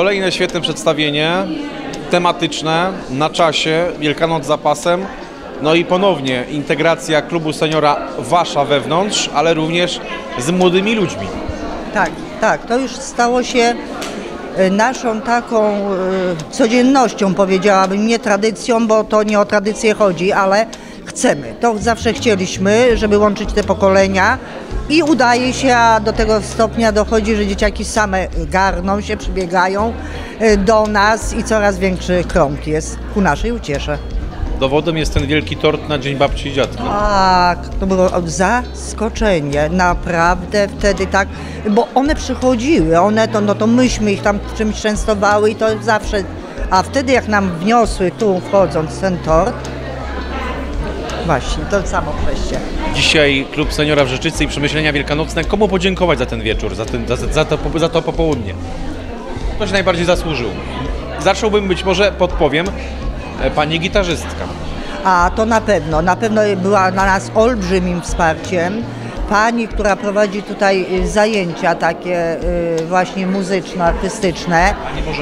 Kolejne świetne przedstawienie, tematyczne, na czasie, Wielkanoc za pasem. No i ponownie integracja klubu seniora wasza wewnątrz, ale również z młodymi ludźmi. Tak, tak, to już stało się naszą taką codziennością, powiedziałabym, nie tradycją, bo to nie o tradycję chodzi, ale chcemy. To zawsze chcieliśmy, żeby łączyć te pokolenia i udaje się, a do tego stopnia dochodzi, że dzieciaki same garną się, przybiegają do nas i coraz większy krąg jest ku naszej uciesze. Dowodem jest ten wielki tort na Dzień Babci i Dziadka. Tak, to było zaskoczenie, naprawdę wtedy tak, bo one przychodziły, to myśmy ich tam czymś częstowały i to zawsze, a wtedy jak nam wniosły tu wchodząc ten tort, właśnie, to samo przejście. Dzisiaj klub seniora w Rzeczycy i przemyślenia wielkanocne, komu podziękować za ten wieczór, za to popołudnie? Kto się najbardziej zasłużył? Zacząłbym, być może podpowiem, pani gitarzystka. A to na pewno była dla nas olbrzymim wsparciem. Pani, która prowadzi tutaj zajęcia takie właśnie muzyczno-artystyczne.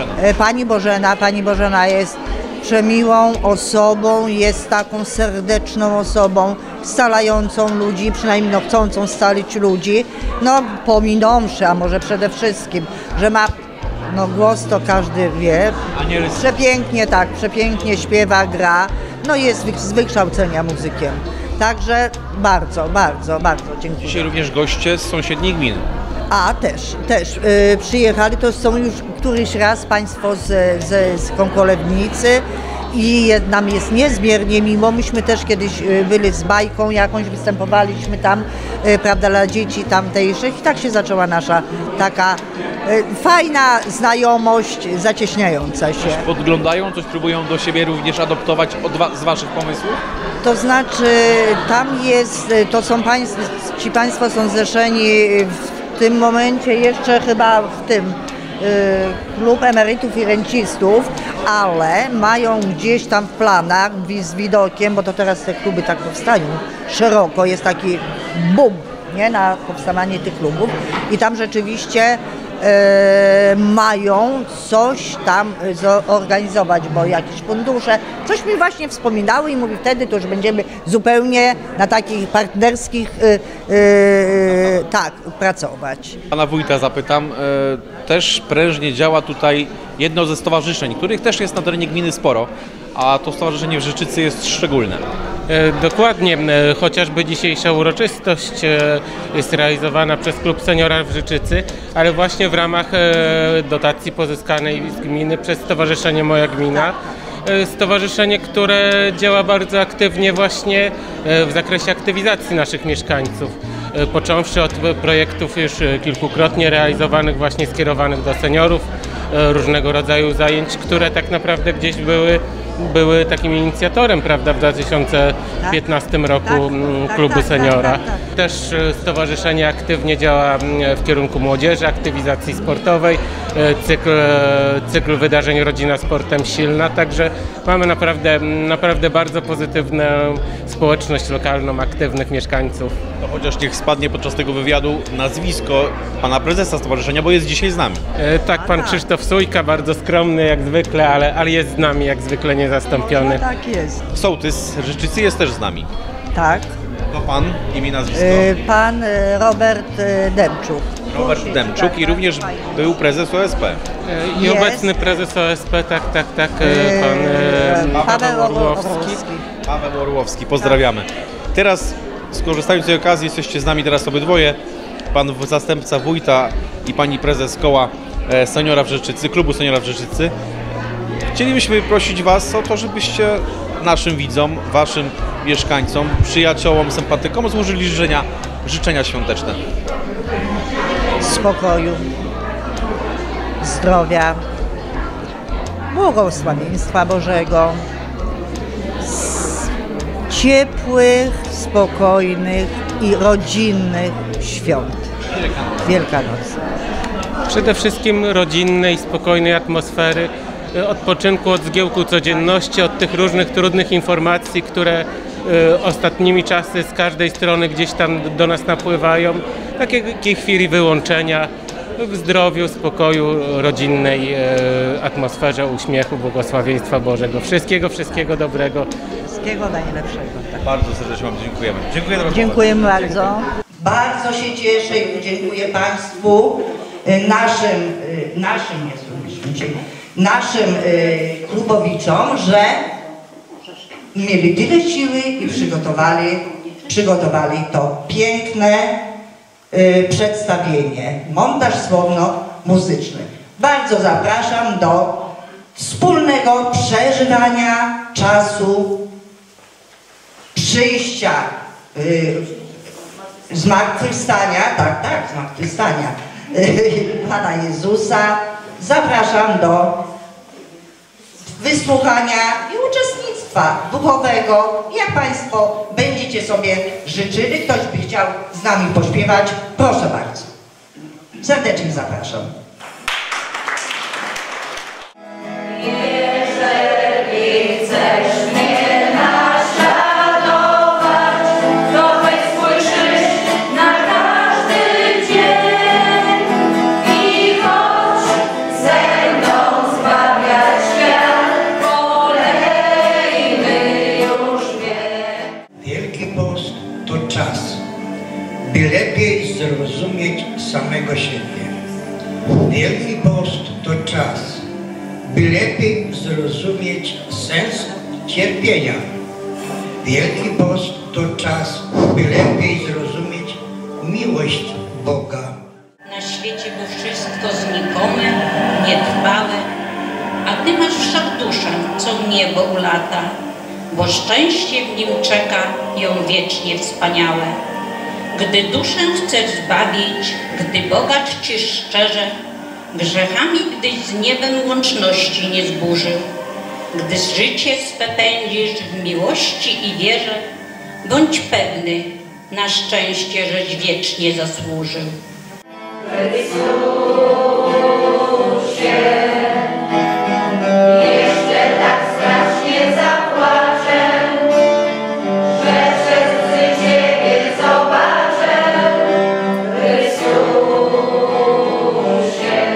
Pani Bożena jest przemiłą osobą, jest taką serdeczną osobą, scalającą ludzi, przynajmniej chcącą scalić ludzi. No pominąwszy, a może przede wszystkim, że ma głos to każdy wie. Przepięknie, tak, przepięknie śpiewa, gra. No jest z wykształcenia muzykiem. Także bardzo dziękuję. Dzisiaj również goście z sąsiednich gmin. A też przyjechali, to są już któryś raz państwo z Kąkolewnicy i nam jest niezmiernie miło. Myśmy też kiedyś byli z bajką jakąś, występowaliśmy tam, prawda, dla dzieci tamtejszych i tak się zaczęła nasza taka fajna znajomość zacieśniająca się. Podglądają, coś próbują do siebie również adoptować z waszych pomysłów? To znaczy tam jest, ci państwo są zrzeszeni w tym momencie jeszcze chyba w tym klub emerytów i rencistów, ale mają gdzieś tam w planach z widokiem, bo to teraz te kluby tak powstają szeroko, jest taki boom, nie, na powstawanie tych klubów i tam rzeczywiście mają coś tam zorganizować, bo jakieś fundusze, coś mi właśnie wspominały i mówi, wtedy to już będziemy zupełnie na takich partnerskich tak, pracować. Pana wójta zapytam, też prężnie działa tutaj jedno ze stowarzyszeń, których też jest na terenie gminy sporo, a to stowarzyszenie w Rzeczycy jest szczególne. Dokładnie, chociażby dzisiejsza uroczystość jest realizowana przez klub seniora w Rzeczycy, ale właśnie w ramach dotacji pozyskanej z gminy przez Stowarzyszenie Moja Gmina. Stowarzyszenie, które działa bardzo aktywnie właśnie w zakresie aktywizacji naszych mieszkańców. Począwszy od projektów już kilkukrotnie realizowanych, właśnie skierowanych do seniorów, różnego rodzaju zajęć, które tak naprawdę gdzieś były takim inicjatorem, prawda, w 2015 roku klubu seniora. Też stowarzyszenie aktywnie działa w kierunku młodzieży, aktywizacji sportowej, cykl wydarzeń Rodzina Sportem Silna, także mamy naprawdę bardzo pozytywną społeczność lokalną, aktywnych mieszkańców. No, chociaż niech spadnie podczas tego wywiadu nazwisko pana prezesa stowarzyszenia, bo jest dzisiaj z nami. Tak, pan Krzysztof Sujka, bardzo skromny jak zwykle, ale jest z nami jak zwykle niezastąpiony. No, tak jest. Sołtys Rzeczycy jest też z nami. Tak. To pan, imię i nazwisko? Pan Robert Demczuk. Robert Demczuk i również był prezes OSP. I jest obecny prezes OSP, tak, pan Paweł Orłowski. Paweł Orłowski, pozdrawiamy. Teraz, skorzystając z tej okazji, jesteście z nami teraz obydwoje, pan zastępca wójta i pani prezes koła seniora w Rzeczycy, klubu seniora w Rzeczycy. Chcielibyśmy prosić was o to, żebyście naszym widzom, waszym mieszkańcom, przyjaciołom, sympatykom złożyli życzenia świąteczne. Spokoju, zdrowia, błogosławieństwa Bożego, ciepłych, spokojnych i rodzinnych świąt Wielkanocy. Przede wszystkim rodzinnej, spokojnej atmosfery, odpoczynku od zgiełku codzienności, od tych różnych trudnych informacji, które ostatnimi czasy z każdej strony gdzieś tam do nas napływają. Takiej chwili wyłączenia w zdrowiu, spokoju, rodzinnej atmosferze, uśmiechu, błogosławieństwa Bożego. Wszystkiego dobrego. Wszystkiego najlepszego. Tak. Bardzo serdecznie Wam dziękujemy. Dziękuję za rozmowę. Dziękujemy bardzo. Bardzo się cieszę i dziękuję Państwu, naszym klubowiczom, że mieli tyle siły i przygotowali to piękne przedstawienie, montaż słowno-muzyczny. Bardzo zapraszam do wspólnego przeżywania czasu przyjścia, zmartwychwstania, zmartwychwstania Pana Jezusa. Zapraszam do wysłuchania i uczestnictwa duchowego. Jak Państwo będziecie sobie życzyli, ktoś by chciał z nami pośpiewać, proszę bardzo. Serdecznie zapraszam. Jeżeli chcesz mnie naśladować, to weź swój krzyż na każdy dzień i chodź ze mną zbawiać świat, kolejny już wiek. Wielki Post to czas, by lepiej zrozumieć samego siebie. Wielki Post to czas, by lepiej zrozumieć sens cierpienia. Wielki Post to czas, by lepiej zrozumieć miłość Boga. Na świecie było wszystko znikome, nietrwałe, a Ty masz wszak duszę, co w niebo ulata, bo szczęście w nim czeka ją wiecznie wspaniałe. Gdy duszę chcesz zbawić, gdy Boga czcisz szczerze, grzechami gdyś z niebem łączności nie zburzył, gdy życie swe pędzisz w miłości i wierze, bądź pewny, na szczęście żeś wiecznie zasłużył. Jeszcze tak strasznie zapłaczę, że przez łzy Ciebie zobaczę, Chrystusie.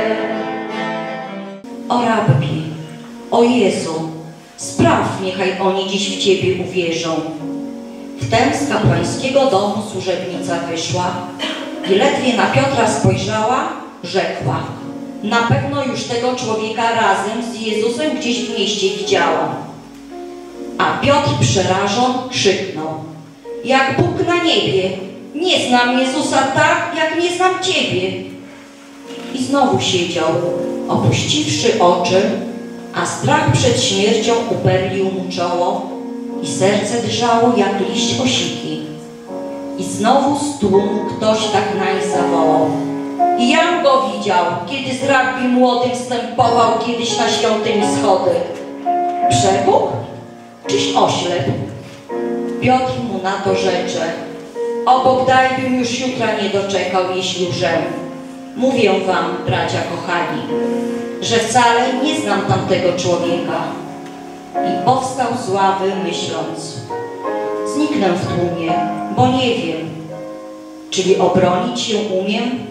O Rabbi, o Jezu, spraw, niechaj oni dziś w Ciebie uwierzą. Wtem z kapłańskiego domu służebnica wyszła i ledwie na Piotra spojrzała, rzekła: na pewno już tego człowieka razem z Jezusem gdzieś w mieście widziałam. A Piotr przerażon krzyknął: jak Bóg na niebie, nie znam Jezusa tak, jak nie znam Ciebie. I znowu siedział, opuściwszy oczy, a strach przed śmiercią uperlił mu czoło i serce drżało jak liść osiki. I znowu z tłumu ktoś tak nań zawołał: i jam go widział, kiedy z rabbi młodym wstępował kiedyś na świątyni schody. Przebóg? Czyś oślep? Piotr mu na to rzecze: o Bóg daj, bym już jutra nie doczekał, jeśli łżę. Mówię wam, bracia kochani, że wcale nie znam tamtego człowieka. I powstał z ławy, myśląc: zniknę w tłumie, bo nie wiem, czyli obronić się umiem.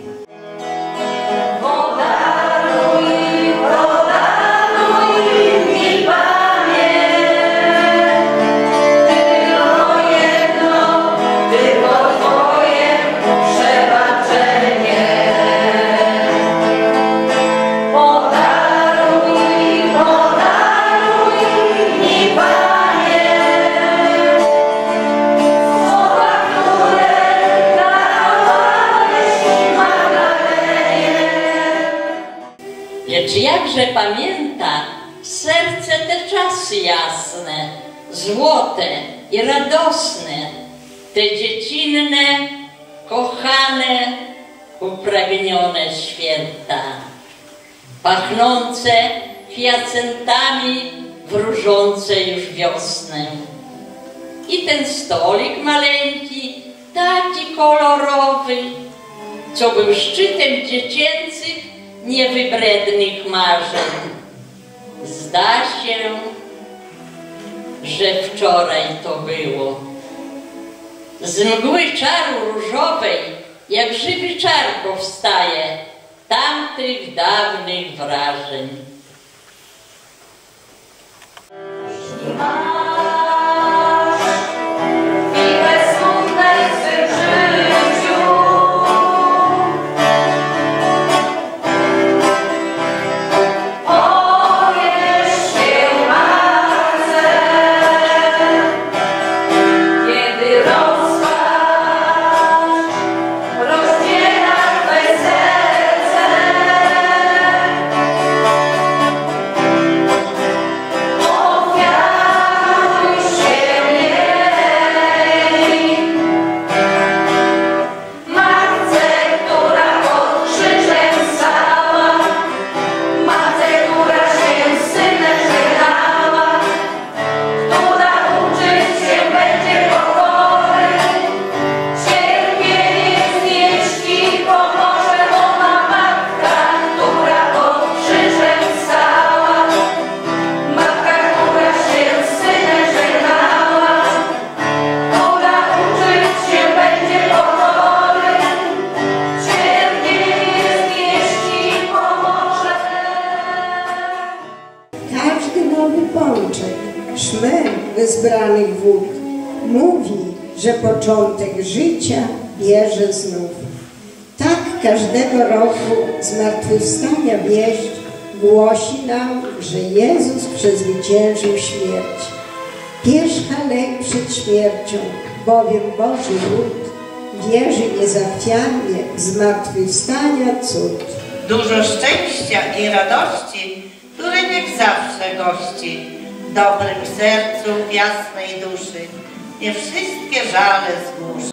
Lecz jakże pamięta serce te czasy jasne, złote i radosne, te dziecinne, kochane, upragnione święta, pachnące hiacyntami, wróżące już wiosnę. I ten stolik maleńki, taki kolorowy, co był szczytem dziecięcych, niewybrednych marzeń. Zda się, że wczoraj to było. Z mgły czaru różowej, jak żywy czar powstaje, tamtych dawnych wrażeń. Chwile smutne w swym życiu, powiesz się matce, kiedy rozpacz rozdziela twe serce. Ofiaruj się jej, matce, która pod krzyżem stała, matce, która się z synem żegnała, która uczyć się będzie pokory, cierpienie znieść i pomoże ona matka, która pod krzyżem stała, matka, która się z synem żegnała, która uczyć się będzie pokory, cierpienie znieść i pomoże. Każdy nowy pączek, szmer wezbranych wód mówi, że początek życia bierze znów. Tak każdego roku zmartwychwstania wieść głosi nam, że Jezus przezwyciężył śmierć. Pierzcha lęk przed śmiercią, bowiem Boży lud wierzy niezachwianie w zmartwychwstania cud. Dużo szczęścia i radości, które niech zawsze gości w dobrym sercu, w jasnej duszy. Nie wszystkie żale zgłuszy.